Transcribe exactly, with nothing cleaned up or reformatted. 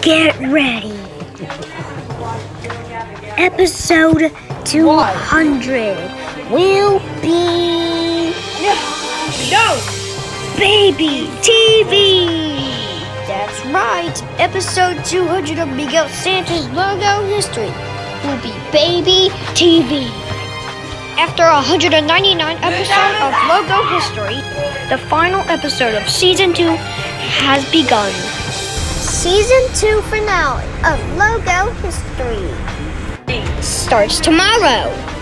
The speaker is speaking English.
Get ready. Episode two hundred will be... No! Baby T V! That's right. Episode two hundred of Miguel Sanchez logo history will be Baby T V. After one hundred ninety-nine episodes of logo history, the final episode of Season two has begun. Season two finale of Logo History Starts tomorrow.